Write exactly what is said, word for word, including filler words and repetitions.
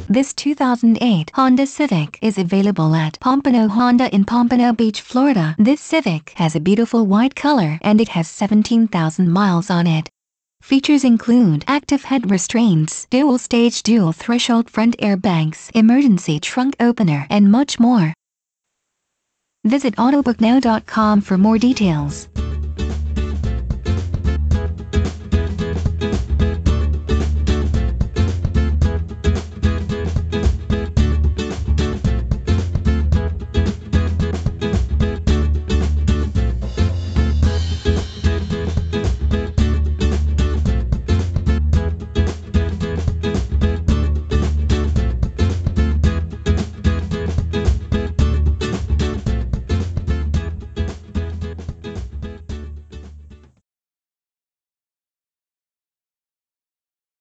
This two thousand eight Honda Civic is available at Pompano Honda in Pompano Beach, Florida. This Civic has a beautiful white color and it has seventeen thousand miles on it. Features include active head restraints, dual-stage dual-threshold front airbags, emergency trunk opener, and much more. Visit autobook now dot com for more details.